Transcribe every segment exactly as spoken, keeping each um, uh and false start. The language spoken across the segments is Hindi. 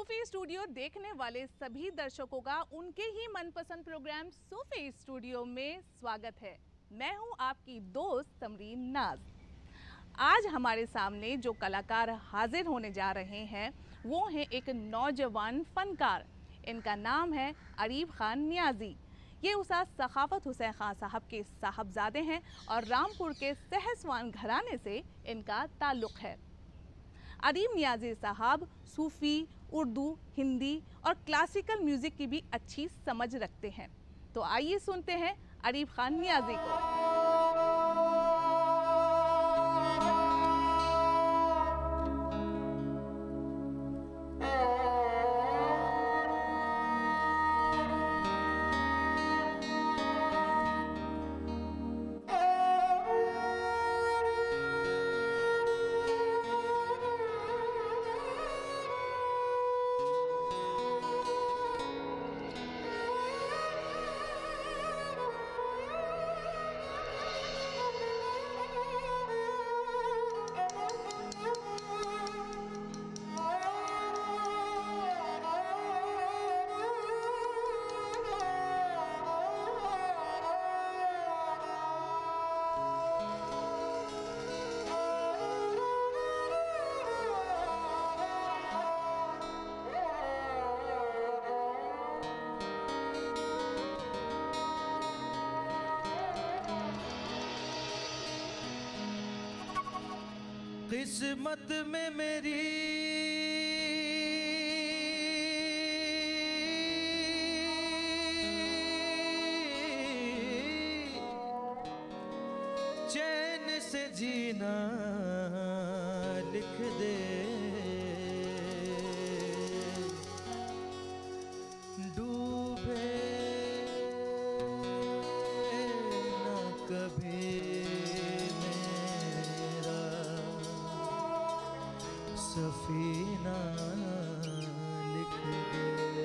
सूफी स्टूडियो देखने वाले सभी दर्शकों का उनके ही मनपसंद प्रोग्राम सूफी स्टूडियो में स्वागत है। मैं हूं आपकी दोस्त तमरीन नाज। आज हमारे सामने जो कलाकार हाजिर होने जा रहे हैं वो हैं एक नौजवान फनकार। इनका नाम है अरीब खान नियाजी। ये उस्ताद सखावत हुसैन खान साहब के साहबजादे हैं और रामपुर के सहसवान घराने से इनका ताल्लुक़ है। अरीब नियाजी साहब सूफ़ी, उर्दू, हिंदी और क्लासिकल म्यूज़िक की भी अच्छी समझ रखते हैं। तो आइए सुनते हैं अरीब खान नियाजी को। किस्मत में मेरी चैन से जीना लिख दे, डूबे ना कभी सफीना लिख दे।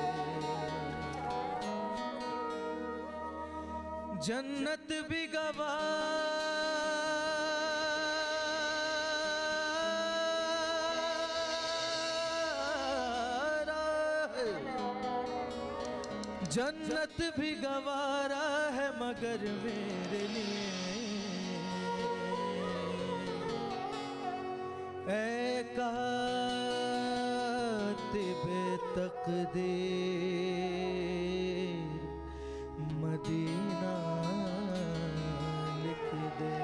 जन्नत भी गवारा है, जन्नत भी गवारा है मगर मेरे लिए ऐ कातिबे तकदीर मदीना लिख दे,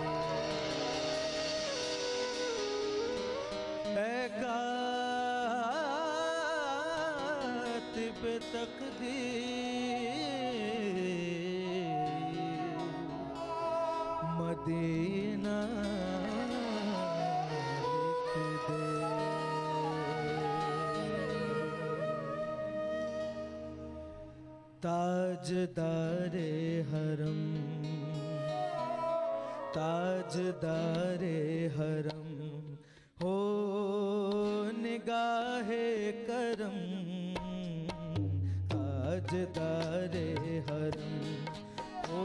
ऐ कातिबे तकदीर मदीना ताजदारे हरम, ताजदारे हरम हो निगाहे करम, ताजदारे हरम हो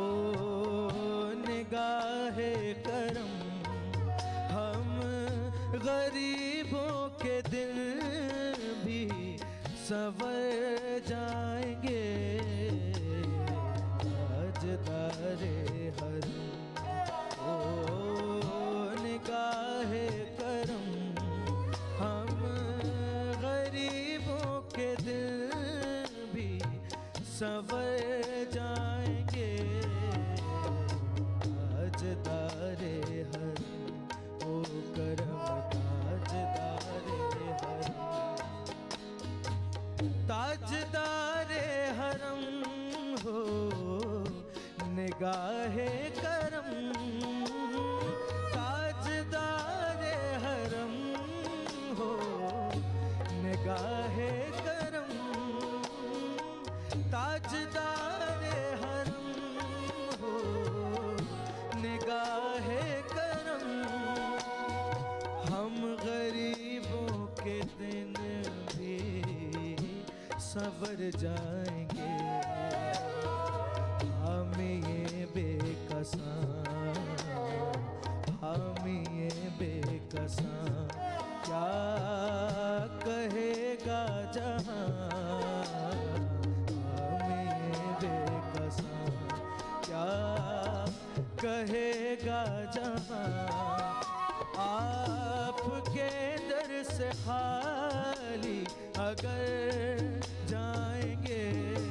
निगाहे करम। हम गरीबों के दिल भी संवर जाएंगे, ताजदारे हरम ओ निगाहे करम। हम गरीबों के दिल भी संवर जाएंगे, ताजदारे हरम ओ करम, ताजदारे हरम, ताजदारे हरम हो निगाहे करम, ताजदारे हरम हो निगाहे करम, ताजदारे हरम हो निगाहे करम। हम गरीबों के दिन भी संवर जाएंगे, हम ये बेकसा, हम ये बेकसा क्या कहेगा क्या कहेगा जहां आपके दर से खाली अगर जाएंगे।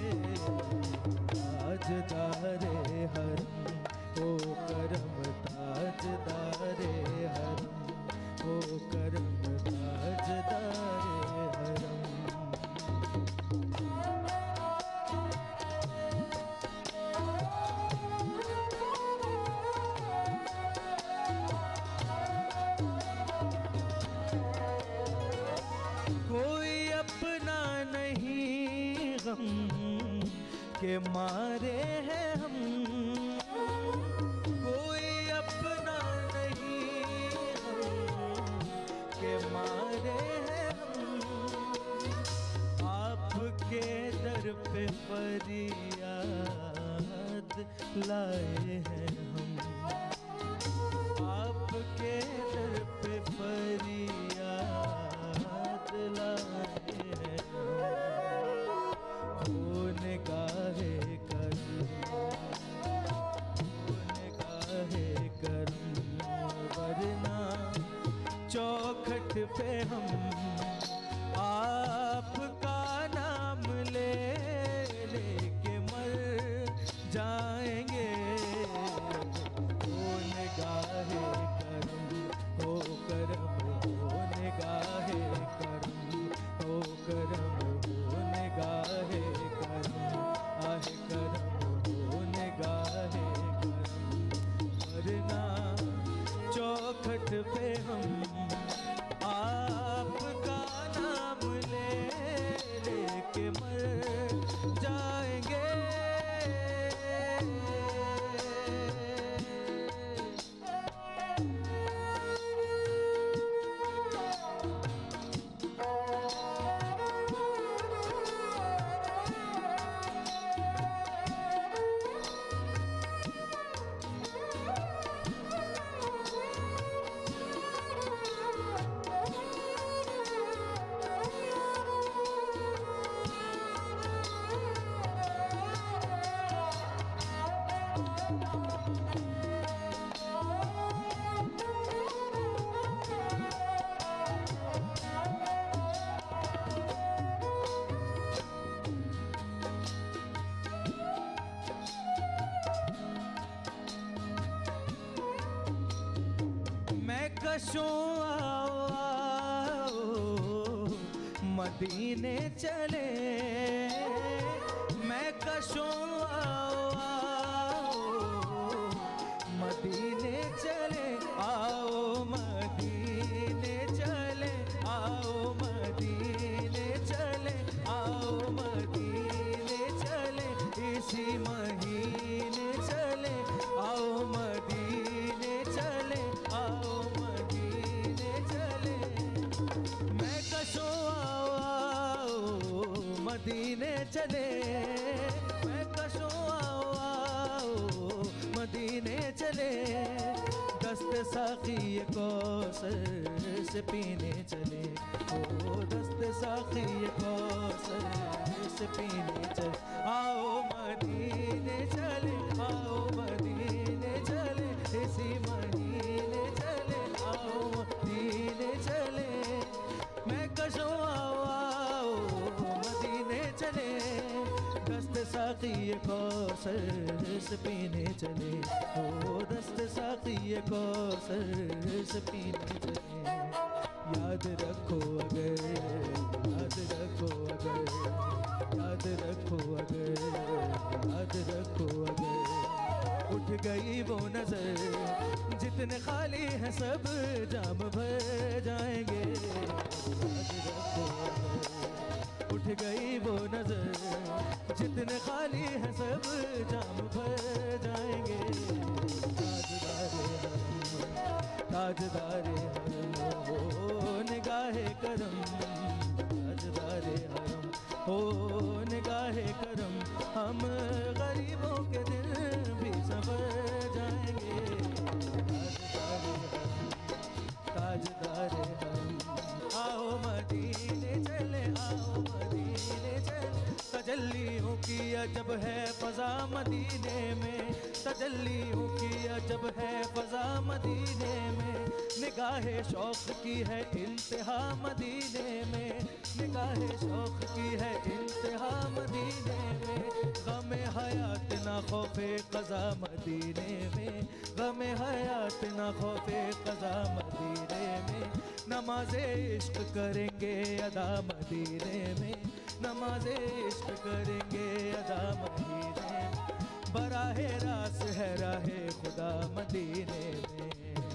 ताजदारे हरम ओ करम, ताजदारे हरम ओ करम, ताजदारे हरम। कोई अपना नहीं गम के मारे हैं हम, कोई अपना नहीं हम के मारे हैं हम। आपके दर पे फरियाद लाए हैं हम, आपके दर पे फरियाद लाए हैं हम। हो निगाहे करम, हो निगाहे करम, वरना चौखट पे हम आपका नाम ले लेके मर जाएंगे। हो निगाहे करम, हो करम, हो निगाहे करम, हो करम, हो निगाहे करम, आहे करम, हो निगाहे करम, वरना चौखट पे हम आपका नाम ले लेके मर जाएंगे। कशों आओ आओ मदीने चले, मैं कशों आओ आओ मदीने चले, आओ मदीने चले, आओ मदीने चले, आओ मदीने चले, इसी महीने चले, आओ मदीने चले, आओ मदीने चले। मैं कशों आओ आओ मदीने चले, मैं कशों आओ आओ मदीने चले, दस्त साकी कौसर से पीने चले, ओ दस्त साकी कौसर से पीने चले, आओ मदीने चले, आओ मदीने चले, इसी महीने चले, आओ मदीने चले। मैं कशों आओ आओ मदीने चले, दस्त साकी कौसर से पीने चले, ओ दस्त साकी कौसर से पीने चले। याद रखो अगर, याद रखो अगर, याद रखो अगर, याद रखो अगर, उठ गई वो नजर, जितने खाली हैं सब जाम भर जाएंगे। याद रखो अगर, उठ गई वो नजर, जितने खाली हैं सब जाम भर जाएंगे। ताजदारे हरम, ताजदारे हरम, हो निगाहे करम, ताजदारे हरम, हो निगाहे करम, हम गरीबों के दिल भी संवर जाएंगे। ताजदारे हरम, ताजदारे हरम, आओ मदीने चले, आओ मदीने चले, तजल्लियों की अजब है फज़ा मदीने में, तजल्लियों की अजब है फजा मदीने में, निगाहे शौक की है इंतहा मदीने में, निगाहे शौक की है इंतहा मदीने में, गमे हयात ना खौफे क़ज़ा मदीने में, गमे हयात ना खौफे क़ज़ा मदीने में, नमाज़े इश्क करेंगे अदा मदीने में, नमाज़े इश्क करेंगे अदा मदीने में, बराहे रास है राहे खुदा मदीने में।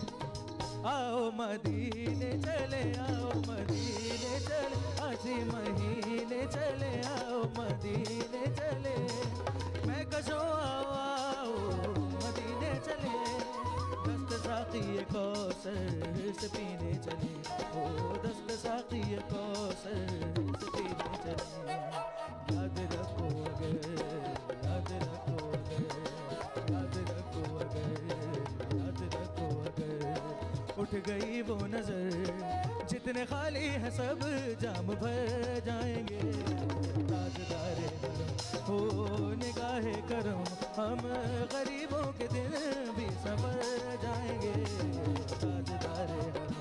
आओ मदीने चले, आओ मदीने चले, हसी महीने चले, आओ मदीने चले, मैं कशो आओ आओ मदीने चले, दस्त साक़ी कौसर से पीने चले, ओ दस्त साक़ी कौसर से पीने चले। याद रखो अगर, याद रखो अगर, याद रखो अगर, याद रखो अगर उठ गई वो नजर, जितने खाली है सब जाम भर जाएंगे। ताजदारे हरम हो निगाहे करम, हम गरीबों के दिन भी सबर जाएंगे। ताजदारे हरम,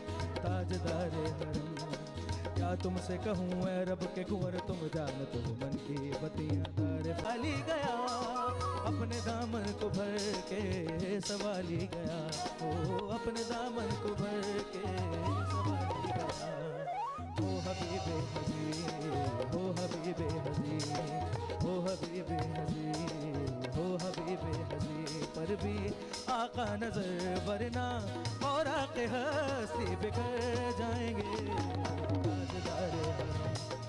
ताजदारे हरम, क्या तुमसे कहूँ ऐ रब के कुंवर, तुम जानत हो मन की बतियाँ तारे खाली गया, अपने दामन को भर के सवाली गया, ओ अपने दामन को भर के सवाली गया। ओ हबीबे हजी, ओ हबीबे हजी, ओ हबीबे हजी, ओ हबीबे हजी, पर भी आका नजर वरना और आके हस्ती बिखर जाएंगे। ताजदारे हरम,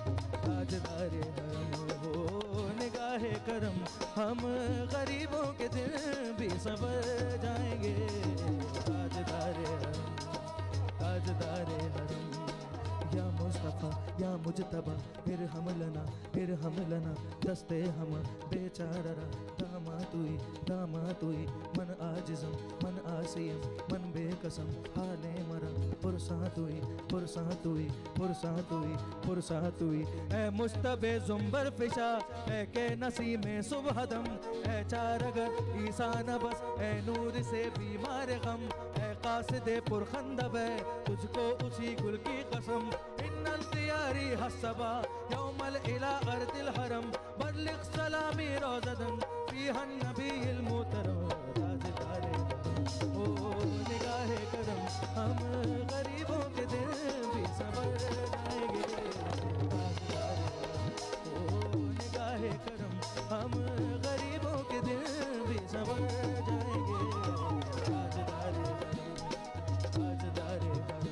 ताजदारे हरम हो निगाहे करम, हम गरीबों के दिल भी सबर जाएंगे। ताजदारे हरम, ताजदारे हरम, या मुस्तफ़ा या मुजतबा इरहम लना, इरहम लना, दस्ते हम बेचारा दामा तुई, दामा तुई, मन आजिज़म मन आसियम मन बेकसम हाले मरा, पुरसा तुई, पुरसा तुई, पुरसा तुई, पुरसा तुई, ए मुस्तबे जुम्बर फिशा, ए के नसीमे सुबहदम, ए चारगर ईसा नबस, ए नूर से बीमार गम, ए कासिदे पुरखंदब है तुझको उसी गुल की कसम, इन्नल तियारी हसबा यौमल इला अर्दिल हरम, बल्लिग सलामी रोज़दन फीहन नबील मुहतरम। ताजदारे ओ निगाहे करम, हम गरीबों के दिल भी सबर जाएंगे। ताजदारे ओ निगाहे करम, हम गरीबों के दिल भी सबर जाएंगे। ताजदारे ताजदारे हरम,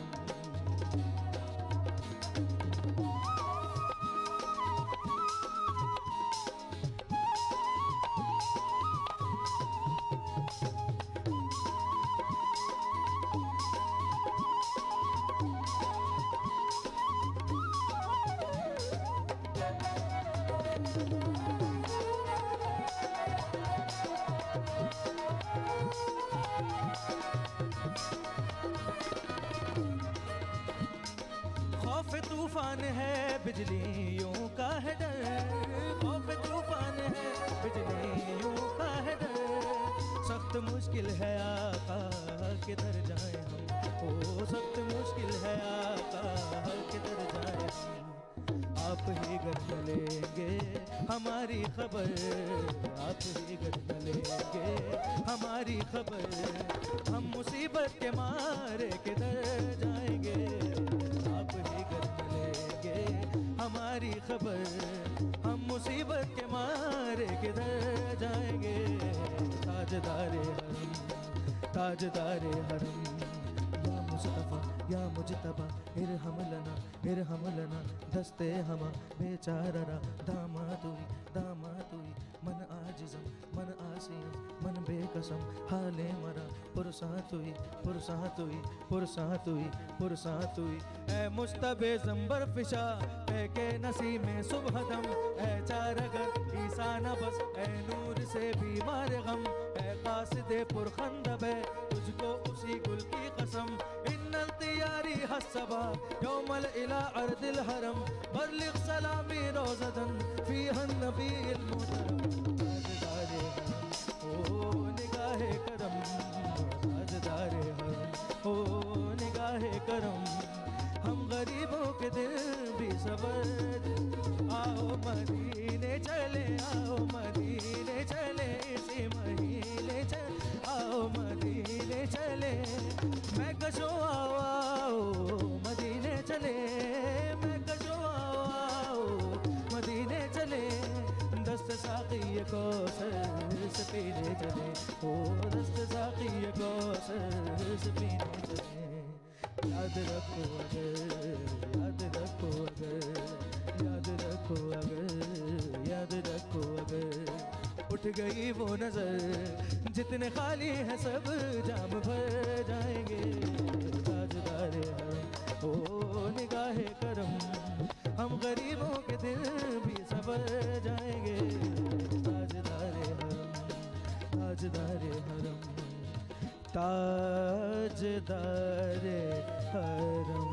खौफ तूफान है बिजलियों का है डर, खौफ तूफान है बिजलियों का है डर, सख्त मुश्किल है आका किधर जाए हम, ओ सख्त मुश्किल है आका किधर जाए हम, आप ही घर चलेंगे हमारी खबर, आप ही घर चलेंगे हमारी खबर, हम मुसीबत के मारे किधर जाएंगे, आप ही घर चलेंगे हमारी खबर, हम मुसीबत के मारे किधर जाएंगे। ताजदारे हरम, ताजदारे हरम, या मुस्तफ़ा या मुजतबा इरहम लना, इरहम लना, दस्ते हमा बेचारा दामा तुई, दामा तुई, मन आजिज़म मन आसियम मन बेकसम हाले मरा, पुरसा तुई, पुरसा तुई, पुरसा तुई, पुरसा तुई, ए मुस्तबे ज़ंबर फिशा, ए के नसीमे सुबहदम, ए चारगर ईसा नबस, ए नूर से बीमार गम, ए कासिदे पुरखंदब है तुझको उसी गुल की कसम, इन्नल तियारी हसबा यौमल इला अर्दिल हरम, बल्लिग सलामी रोज़दन फीहन नबील मुहतरम। ताजदारे हरम ओ करम, हम गरीबों के दिल भी सबर। आओ मदीने चले, आओ मदीने चले, इसी महीने चले, आओ मदीने चले। मैं कशो आओ आओ मदीने चले, मैं कशो आओ आओ मदीने चले। दस्त साक़ी कौसर से पीने चले, ओ दस्त साक़ी कौसर से पीने चले। याद रखो अगर, याद रखो अगर, याद रखो अगर, याद रखो अगर। उठ गई वो नजर, जितने खाली हैं सब जाम भर जाएंगे। ताजदारे हरम ओ निगाहे करम, हम गरीबों के दिल भी सबर जाएंगे। ताजदारे हरम, ताजदारे हरम, ताजदारे हरम।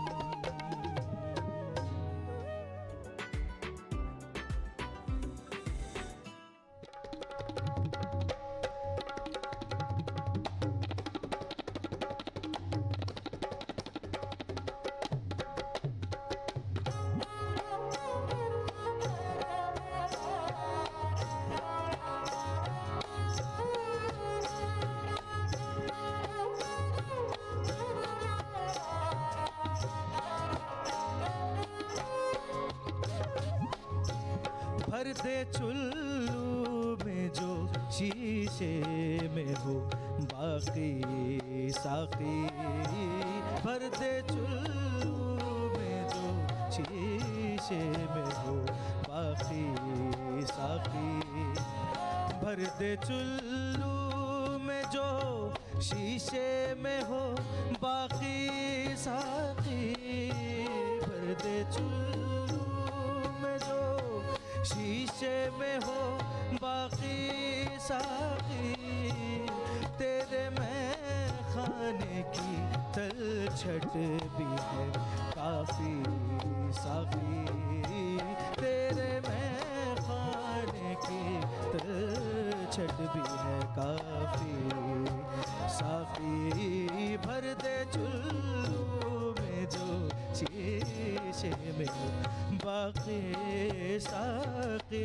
भर दे चुल्लू में जो शीशे में हो बाकी साकी, भर दे चुल्लू में जो शीशे में हो बाकी साकी। भर दे चुल्लू में जो शीशे में हो बाकी साकी, भर दे चुल्लू में जो शीशे में हो बाकी साकी। तेरे मैं खाने की तलछट भी है काफी साकी, तेरे मैं खाने की तलछट भी है काफी साकी। भर दे चुल्लू में जो शीशे में हो बाकी साकी,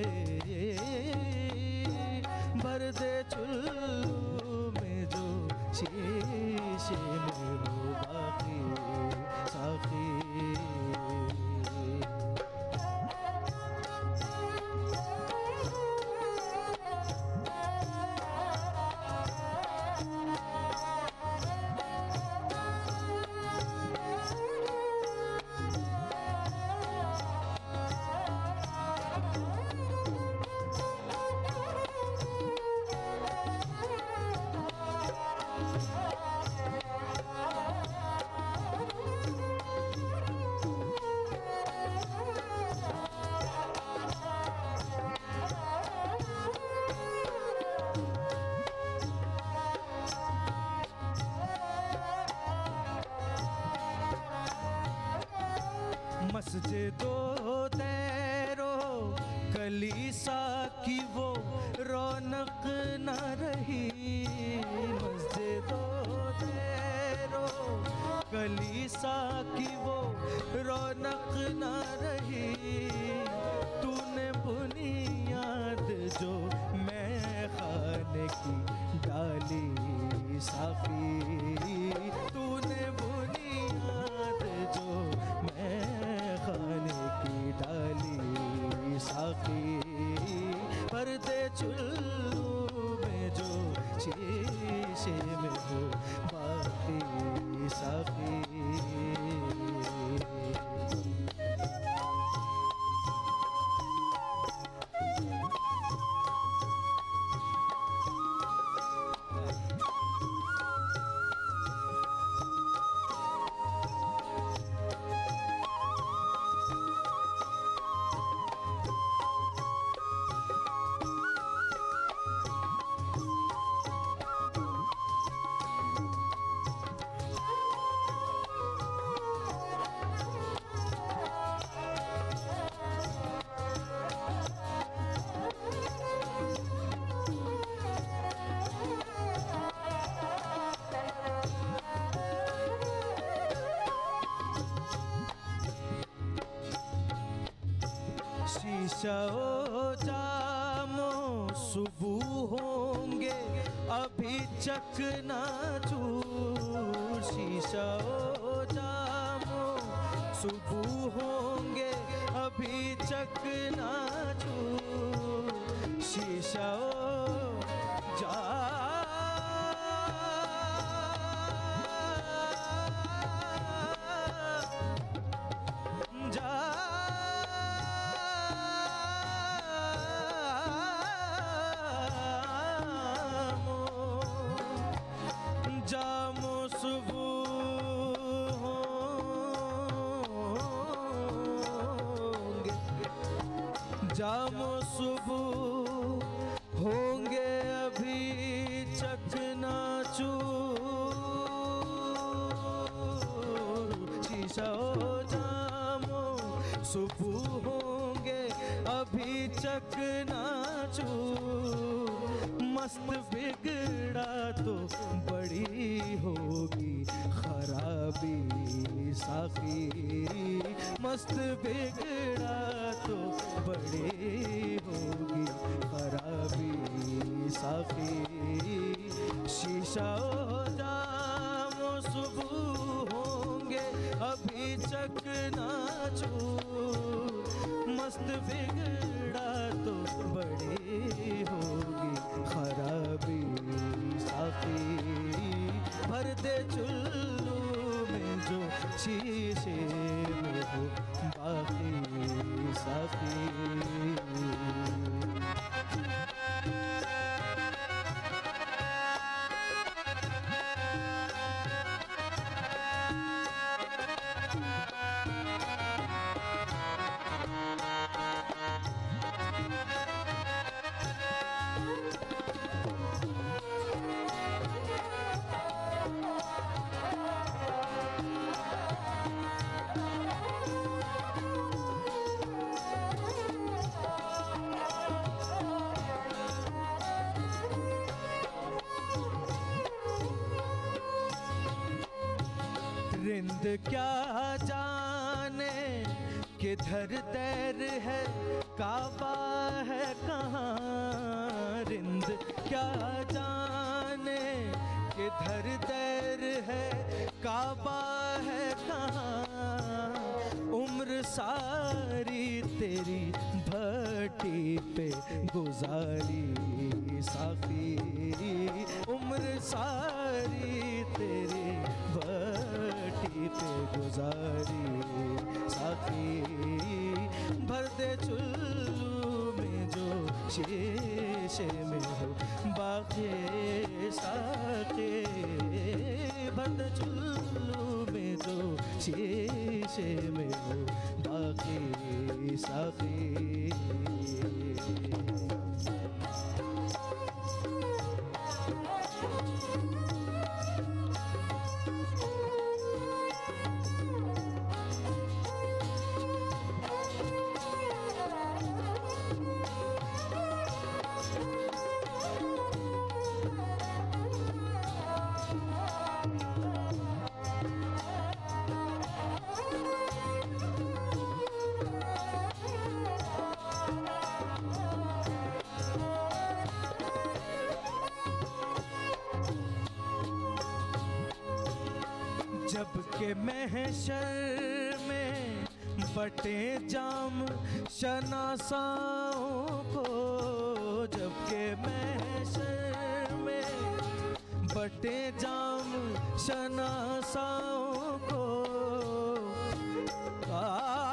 भर दे चुल्लू में जो शीशे में हो बाकी साकी। मस्जिदों तेरो कलीसा की वो रौनक न रही, मस्जिदों तेरो कलीसा की वो रौनक न रही। तूने बुनियाद जो मैं खाने की डाली साफी, तूने बुनियाद जो मैं खाने की डाली साकी। भर दे चुल्लू में जो शीशे में हो बाकी साकी। शीशा ओ जामो सुबह होंगे अभी चकनाचूर। शीशा ओ जामो सुबह होंगे अभी चकनाचूर। शीशा ओ जा जामो सुबह होंगे अभी चकनाचूर। शीशा ओ जामो सुबह होंगे अभी चकनाचूर। मस्त बिगड़ा तो बड़ी होगी खराबी साकी। मस्त बिगड़ा तो बड़ी होगी खराबी साकी। शीशा ओ जामो सुबह होंगे अभी चकनाचूर। मस्त बिगड़ा तो बड़ी होगी खराबी साकी। भर दे चुल्लू में जो शीशे में हो बाकी साकी। रिंद क्या जाने किधर तैर है काबा है कहाँ। रिंद क्या जाने किधर तैर है काबा है कहाँ। उम्र सारी तेरी भट्टी पे गुजारी साकी। उम्र सारी तेरी भट्टी पे गुजारी साकी। भर दे चुल्लू में जो शीशे में हो बाकी साकी। भर दे चुल्लू में जो शीशे में हो बाकी साकी। जब के महशर में बटे जाम शनासाओं को। जब के महशर में बटे जाम शनासाओं को। आ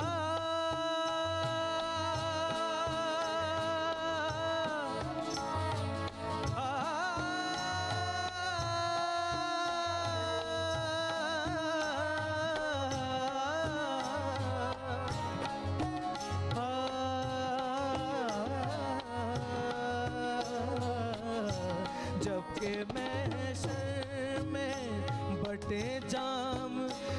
जबकि महशर में बटे जाम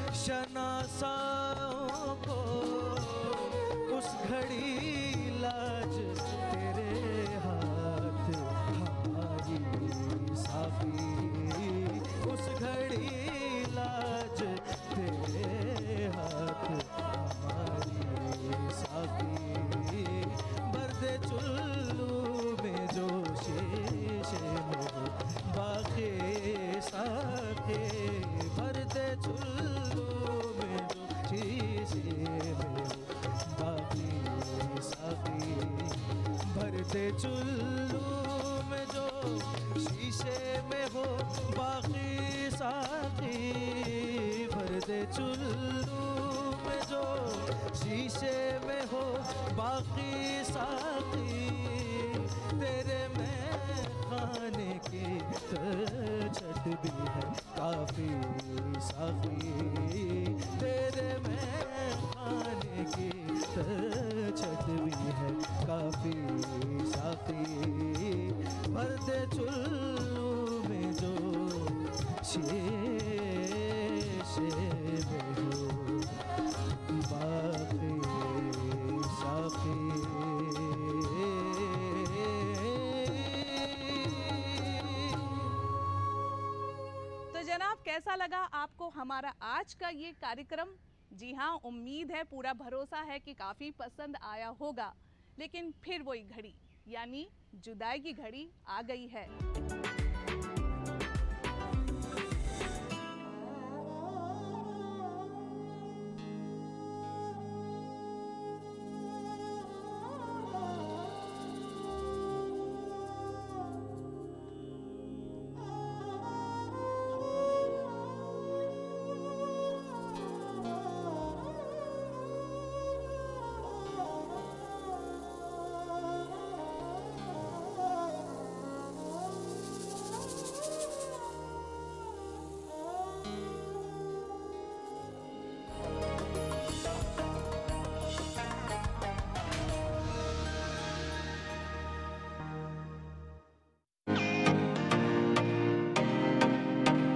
शनासाओं को। उस घड़ी लाज तेरे हाथ हमारी साकी। उस घड़ी लाज तेरे हाथ हमारी साकी। साके भर दे चुल्लू में जो शीशे में हो बाकी साकी भर दे चुल्लू में जो शीशे में हो बाकी साकी भर दे चुल्लू में जो शीशे में हो बाकी साकी तेरे में खाने की छत भी है काफी साकी तेरे में खाने की छत भी है काफी साकी भर दे चुल्लू में जो शीशे में हो बाकी साकी। तो जनाब, कैसा लगा आपको हमारा आज का ये कार्यक्रम? जी हाँ, उम्मीद है, पूरा भरोसा है कि काफ़ी पसंद आया होगा। लेकिन फिर वही घड़ी यानी जुदाई की घड़ी आ गई है।